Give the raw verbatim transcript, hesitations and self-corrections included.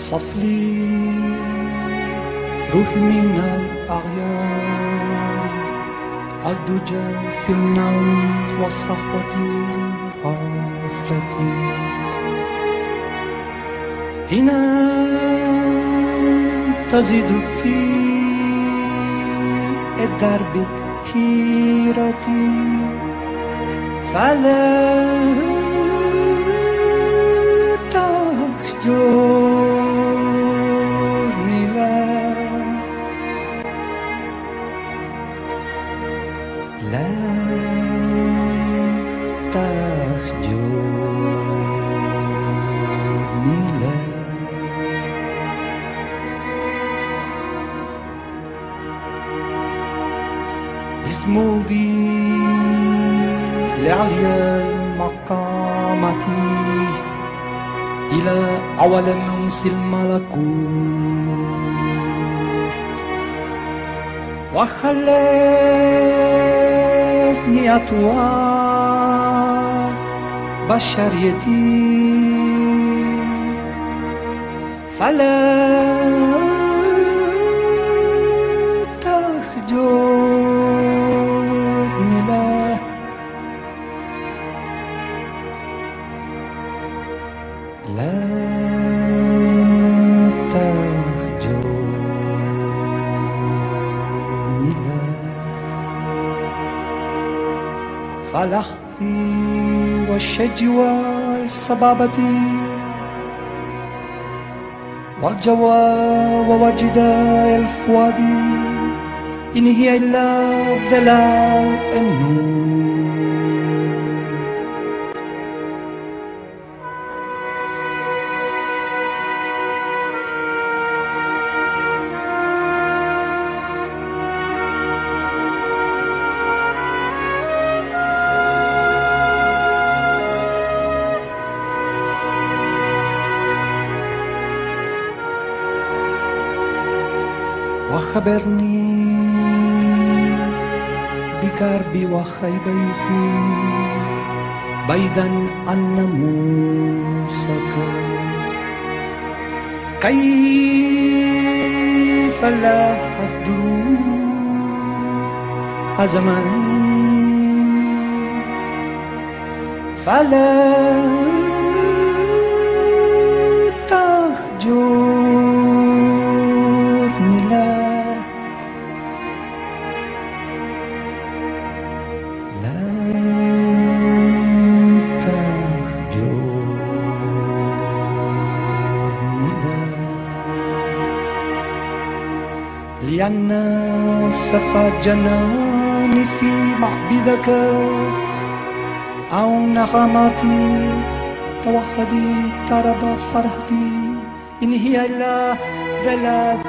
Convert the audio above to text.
صف لي روحي من الأعيان الدجى في النوم والصحوة غفلتي هنا تزيد في الدرب حيرتي فلا تهجرني لا لا تهجرني لا اسمو بي لعليا المقامة إلى أول موس الملكوت وخلتني أطوار بشريتي فلا تهجرني لا لا تهجرني لا فالأخفي والشج والصبابة والجوى ووجداء الفؤاد إن هي إلا ظلال النور وخبرني بكربي وخيبتي بعيدا عن ناموسك كيف لا أهجر الزمان فلا تهجرني لا لا تهجرني لا لأن صفى جناني في معبدك أو نغماتي توحدي ترب فرحتي إن هي إلا ظلال